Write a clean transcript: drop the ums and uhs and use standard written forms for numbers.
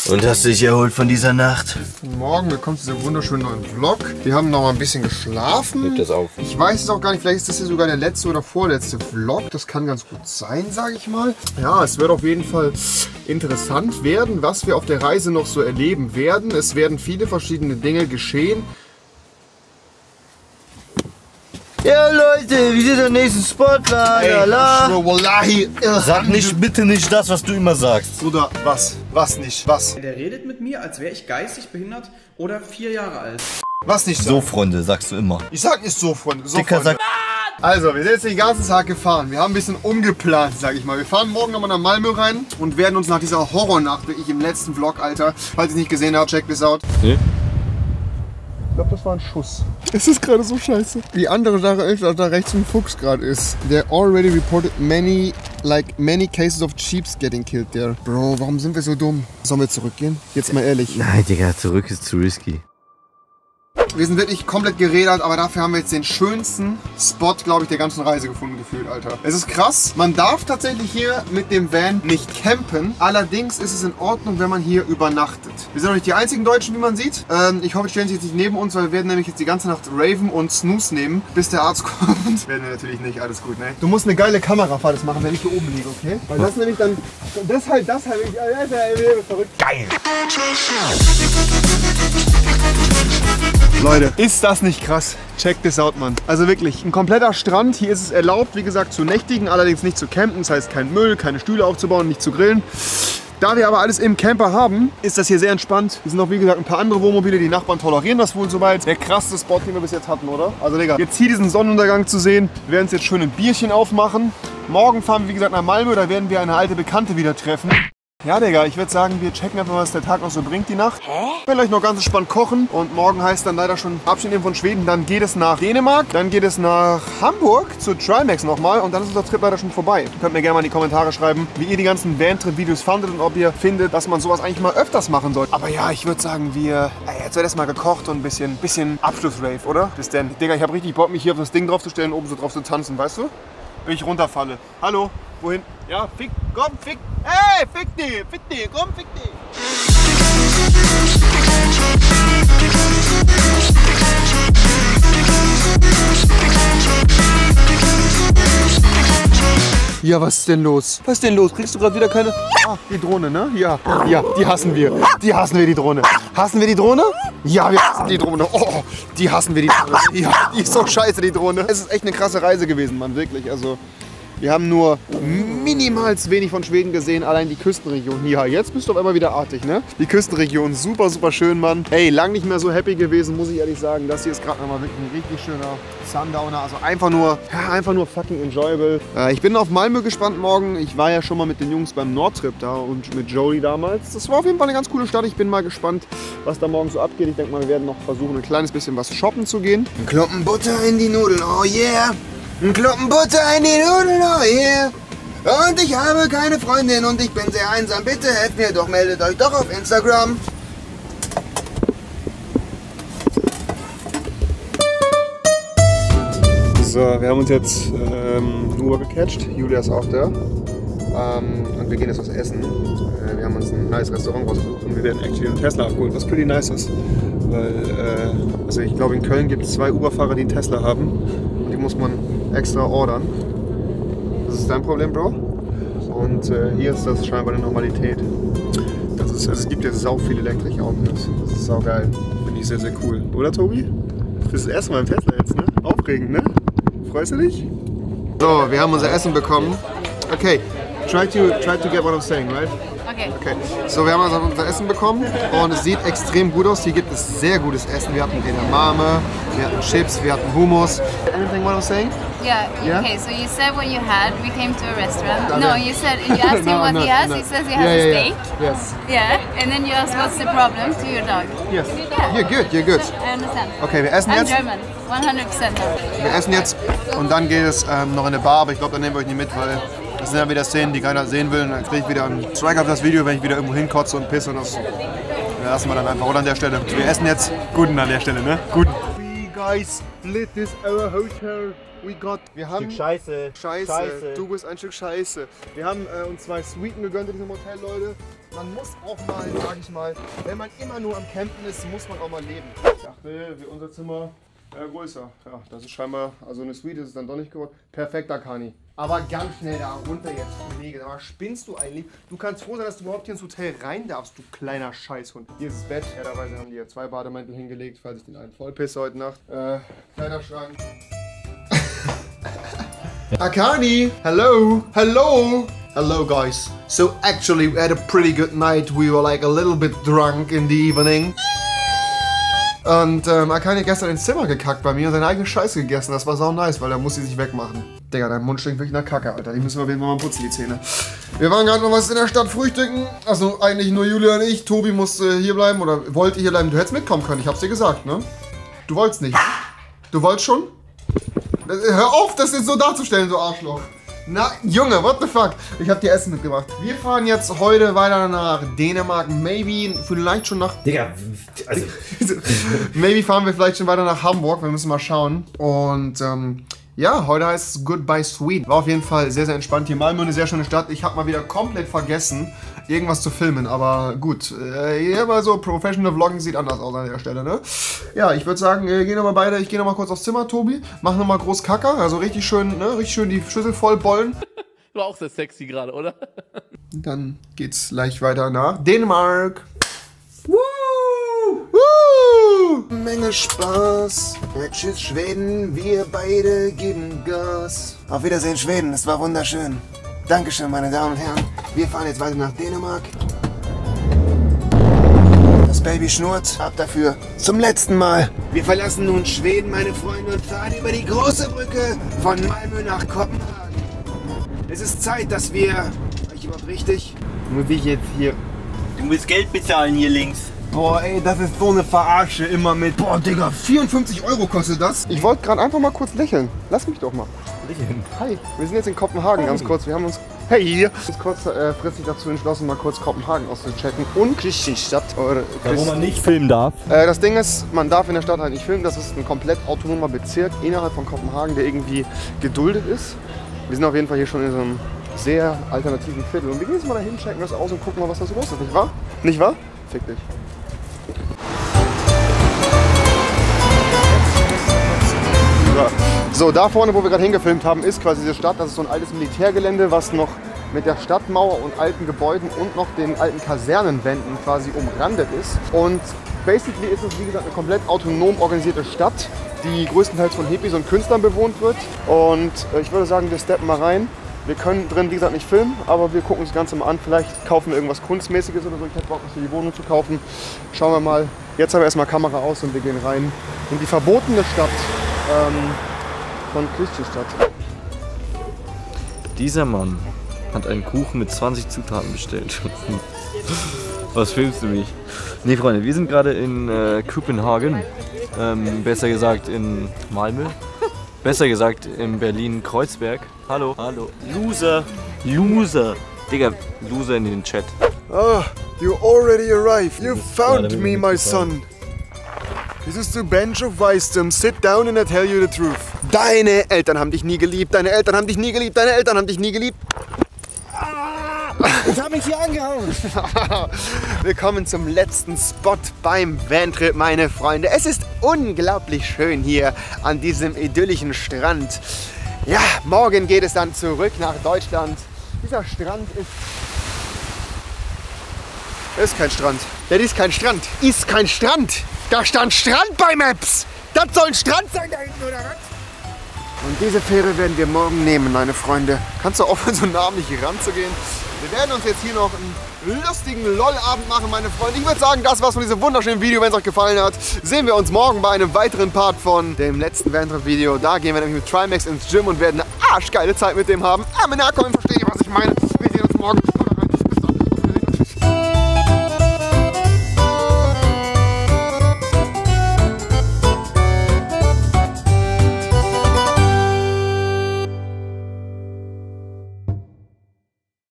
Und hast du dich erholt von dieser Nacht? Guten Morgen, willkommen zu diesem wunderschönen neuen Vlog. Wir haben noch mal ein bisschen geschlafen. Hebt das auf. Ich weiß es auch gar nicht, vielleicht ist das hier sogar der letzte oder vorletzte Vlog. Das kann ganz gut sein, sage ich mal. Ja, es wird auf jeden Fall interessant werden, was wir auf der Reise noch so erleben werden. Es werden viele verschiedene Dinge geschehen. Ja Leute, wir sind am nächsten Spot, Wallahi. Sag nicht, bitte nicht das, was du immer sagst. Bruder, was? Was nicht? Was? Der redet mit mir, als wäre ich geistig behindert oder 4 Jahre alt. Was nicht? So, Freunde, sagst du immer. Ich sag nicht so, Freunde. So, Dicker Freunde. sagt. Also, wir sind jetzt den ganzen Tag gefahren. Wir haben ein bisschen umgeplant, sag ich mal. Wir fahren morgen nochmal nach Malmö rein und werden uns nach dieser Horrornacht, wirklich im letzten Vlog, Alter, falls ihr es nicht gesehen habt, check this out. Nee? Ich glaube, das war ein Schuss. Es ist gerade so scheiße. Die andere Sache ist, dass da rechts ein Fuchs gerade ist. There already reported many cases of sheeps getting killed there. Bro, warum sind wir so dumm? Sollen wir zurückgehen? Jetzt mal ehrlich. Nein, Digga, zurück ist zu risky. Wir sind wirklich komplett gerädert, aber dafür haben wir jetzt den schönsten Spot, glaube ich, der ganzen Reise gefunden gefühlt, Alter. Es ist krass. Man darf tatsächlich hier mit dem Van nicht campen. Allerdings ist es in Ordnung, wenn man hier übernachtet. Wir sind noch nicht die einzigen Deutschen, wie man sieht. Ich hoffe, die stellen sich jetzt nicht neben uns, weil wir werden nämlich jetzt die ganze Nacht Raven und Snooze nehmen, bis der Arzt kommt. Werden wir natürlich nicht. Alles gut, ne? Du musst eine geile Kamerafahrt das machen, wenn ich hier oben liege, okay? Weil das nämlich dann... Das ist halt verrückt. Geil! Leute, ist das nicht krass? Check this out, Mann. Also wirklich, ein kompletter Strand. Hier ist es erlaubt, wie gesagt, zu nächtigen, allerdings nicht zu campen. Das heißt, kein Müll, keine Stühle aufzubauen, nicht zu grillen. Da wir aber alles im Camper haben, ist das hier sehr entspannt. Hier sind auch, wie gesagt, ein paar andere Wohnmobile. Die Nachbarn tolerieren das wohl soweit. Der krasseste Spot, den wir bis jetzt hatten, oder? Also, Digga, jetzt hier diesen Sonnenuntergang zu sehen. Wir werden uns jetzt schön ein Bierchen aufmachen. Morgen fahren wir, wie gesagt, nach Malmö. Da werden wir eine alte Bekannte wieder treffen. Ja, Digga, ich würde sagen, wir checken einfach mal, was der Tag noch so bringt, die Nacht. Vielleicht noch ganz entspannt kochen. Und morgen heißt dann leider schon Abschied nehmen von Schweden. Dann geht es nach Dänemark. Dann geht es nach Hamburg zu Trimax nochmal. Und dann ist unser Trip leider schon vorbei. Ihr könnt mir gerne mal in die Kommentare schreiben, wie ihr die ganzen Van-Trip-Videos fandet und ob ihr findet, dass man sowas eigentlich mal öfters machen sollte. Aber ja, ich würde sagen, jetzt wird erstmal gekocht und ein bisschen Abschlussrave, oder? Bis denn. Digga, ich habe richtig Bock, mich hier auf das Ding drauf zu stellen, oben so drauf zu tanzen, weißt du? Wenn ich runterfalle. Hallo? Wohin? Ja, fick, komm, fick. Hey, fick die, komm, fick die. Ja, was ist denn los? Was ist denn los? Kriegst du gerade wieder keine... Ah, die Drohne, ne? Ja, die hassen wir. Die hassen wir, die Drohne. Hassen wir die Drohne? Ja, wir hassen die Drohne. Oh, die hassen wir, die Drohne. Ja, die ist so scheiße, die Drohne. Es ist echt eine krasse Reise gewesen, Mann, wirklich. Also... Wir haben nur minimals wenig von Schweden gesehen, allein die Küstenregion. Ja, jetzt bist du auf einmal wieder artig, ne? Die Küstenregion, super, super schön, Mann. Ey, lang nicht mehr so happy gewesen, muss ich ehrlich sagen. Das hier ist gerade nochmal wirklich ein richtig schöner Sundowner. Also einfach nur fucking enjoyable. Ich bin auf Malmö gespannt morgen. Ich war ja schon mal mit den Jungs beim Nordtrip da und mit Joey damals. Das war auf jeden Fall eine ganz coole Stadt. Ich bin mal gespannt, was da morgen so abgeht. Ich denke mal, wir werden noch versuchen, ein kleines bisschen was shoppen zu gehen. Ein Klumpen Butter in die Nudeln, oh yeah! Ein Klumpen Butter in die Nudeln, oh yeah. Und ich habe keine Freundin und ich bin sehr einsam. Bitte helft mir doch, meldet euch doch auf Instagram. So, wir haben uns jetzt einen Uber gecatcht. Julia ist auch da. Und wir gehen jetzt was essen. Wir haben uns ein nice Restaurant rausgesucht und wir werden actually einen Tesla abgeholt, was pretty nice ist. Weil, also ich glaube in Köln gibt es 2 Uber-Fahrer, die einen Tesla haben. Und die muss man extra ordern. Das ist dein Problem, Bro. Und hier ist das scheinbar eine Normalität. Also es gibt jetzt sau viele Elektroautos. Das ist sau geil. Finde ich sehr, sehr cool. Oder, Tobi? Das ist das erste Mal im Tesla jetzt, ne? Aufregend, ne? Freust du dich? So, wir haben unser Essen bekommen. Okay, try to get what I'm saying, right? Okay. So, wir haben also unser Essen bekommen und es sieht extrem gut aus. Hier gibt es sehr gutes Essen. Wir hatten Edamame, wir hatten Chips, wir hatten Hummus. Anything what I'm saying? Yeah. Okay, so you said what you had. We came to a restaurant. No, you asked him what he has. He says he has a steak. Yes. Yeah, and then you asked what's the problem to your dog. Yes. Yeah. You're good. I understand. Okay, wir essen I'm jetzt. German, 100%. Wir essen jetzt und dann geht es noch in eine Bar, aber ich glaube, da nehmen wir euch nicht mit, weil das sind ja wieder Szenen, die keiner sehen will. Und dann kriege ich wieder einen Strike auf das Video, wenn ich wieder irgendwo hinkotze und pisse und das lassen wir dann einfach. Oder an der Stelle. Wir essen jetzt Guten an der Stelle, ne? Guten. We guys split this our hotel. Wir haben Scheiße. Scheiße. Du bist ein Stück Scheiße. Wir haben uns 2 Suiten gegönnt in diesem Hotel, Leute. Man muss auch mal, sag ich mal, wenn man immer nur am Campen ist, muss man auch mal leben. Ich dachte, unser Zimmer größer. Ja, das ist scheinbar, also eine Suite ist es dann doch nicht geworden. Perfekter Kani. Aber ganz schnell da runter jetzt, Kollege. Aber spinnst du eigentlich? Du kannst froh sein, dass du überhaupt hier ins Hotel rein darfst, du kleiner Scheißhund. Hier ist das Bett. Fairerweise haben die ja 2 Bademäntel hingelegt, falls ich den einen vollpisse heute Nacht. Kleiderschrank. Akani! Hello! Hello! Hello guys. So actually we had a pretty good night. We were like a little bit drunk in the evening. Und Akani hat gestern ins Zimmer gekackt bei mir und seine eigene Scheiße gegessen. Das war sau nice, weil er muss sie sich wegmachen. Digga, dein Mund stinkt wirklich nach Kacke, Alter. Die müssen wir auf jeden Fall mal putzen, die Zähne. Wir waren gerade noch was in der Stadt frühstücken. Also eigentlich nur Julia und ich. Tobi musste hier bleiben oder wollte hier bleiben. Du hättest mitkommen können, ich hab's dir gesagt, ne? Du wolltest nicht. Du wolltest schon? Hör auf, das jetzt so darzustellen, so Arschloch. Na, Junge, what the fuck? Ich hab dir Essen mitgebracht. Wir fahren jetzt heute weiter nach Dänemark. Maybe, vielleicht schon nach... Digga, also... Maybe fahren wir vielleicht schon weiter nach Hamburg. Wir müssen mal schauen. Und, ja, heute heißt es Goodbye Sweden. War auf jeden Fall sehr, sehr entspannt. Hier Malmö, eine sehr schöne Stadt. Ich habe mal wieder komplett vergessen, irgendwas zu filmen. Aber gut, hier mal so Professional Vlogging sieht anders aus an der Stelle, ne? Ja, ich würde sagen, ich gehe nochmal kurz aufs Zimmer, Tobi. Mach nochmal groß Kacker. Also richtig schön, ne? Richtig schön die Schüssel voll bollen. War auch sehr sexy gerade, oder? Dann geht's gleich weiter nach Dänemark. Woo! Menge Spaß. Tschüss Schweden, wir beide geben Gas. Auf Wiedersehen Schweden, es war wunderschön. Dankeschön, meine Damen und Herren. Wir fahren jetzt weiter nach Dänemark. Das Baby schnurrt. Ab dafür zum letzten Mal. Wir verlassen nun Schweden, meine Freunde, und fahren über die große Brücke von Malmö nach Kopenhagen. Es ist Zeit, dass wir... War ich überhaupt richtig? Muss ich jetzt hier... Du musst Geld bezahlen hier links. Boah, ey, das ist so eine Verarsche immer mit... Boah, Digga, 54 € kostet das. Ich wollte gerade einfach mal kurz lächeln. Lass mich doch mal. Lächeln? Hi, wir sind jetzt in Kopenhagen, ganz kurz. Wir haben uns... Hey! Uns kurzfristig dazu entschlossen, mal kurz Kopenhagen auszuchecken. Und Christianstadt. Da, wo man nicht filmen darf. Das Ding ist, man darf in der Stadt halt nicht filmen. Das ist ein komplett autonomer Bezirk innerhalb von Kopenhagen, der irgendwie geduldet ist. Wir sind auf jeden Fall hier schon in so einem sehr alternativen Viertel. Und wir gehen jetzt mal dahin, checken das aus und gucken mal, was da so los ist. Nicht wahr? Nicht wahr? Fick dich. So, da vorne, wo wir gerade hingefilmt haben, ist quasi diese Stadt. Das ist so ein altes Militärgelände, was noch mit der Stadtmauer und alten Gebäuden und noch den alten Kasernenwänden quasi umrandet ist. Und basically ist es, wie gesagt, eine komplett autonom organisierte Stadt, die größtenteils von Hippies und Künstlern bewohnt wird. Und ich würde sagen, wir steppen mal rein. Wir können drin, wie gesagt, nicht filmen, aber wir gucken uns das Ganze mal an. Vielleicht kaufen wir irgendwas Kunstmäßiges oder so. Ich hätte Bock, was für die Wohnung zu kaufen. Schauen wir mal. Jetzt haben wir erstmal Kamera aus und wir gehen rein in die verbotene Stadt von Christianstadt. Dieser Mann hat einen Kuchen mit 20 Zutaten bestellt. Was filmst du mich? Nee, Freunde, wir sind gerade in Kopenhagen. Besser gesagt in Malmö. Besser gesagt in Berlin-Kreuzberg. Hallo. Hallo. Loser. Loser. Digga, Loser in den Chat. Ah, you already arrived. You found me, my son. This is the bench of wisdom. Sit down and I tell you the truth. Deine Eltern haben dich nie geliebt. Deine Eltern haben dich nie geliebt. Deine Eltern haben dich nie geliebt. Ich hab mich hier angehauen. Willkommen zum letzten Spot beim Vantrip, meine Freunde. Es ist unglaublich schön hier an diesem idyllischen Strand. Ja, morgen geht es dann zurück nach Deutschland. Dieser Strand ist kein Strand. Das ist kein Strand. Ist kein Strand. Da stand Strand bei Maps. Das soll ein Strand sein da hinten, oder was? Und diese Fähre werden wir morgen nehmen, meine Freunde. Kannst du aufhören, so nah nicht ranzugehen? Wir werden uns jetzt hier noch einen lustigen LOL-Abend machen, meine Freunde. Ich würde sagen, das war's von diesem wunderschönen Video. Wenn es euch gefallen hat, sehen wir uns morgen bei einem weiteren Part von dem letzten Vantrip-Video. Da gehen wir nämlich mit Trimax ins Gym und werden eine arschgeile Zeit mit dem haben. Männer, komm, versteht ihr, was ich meine? Wir sehen uns morgen.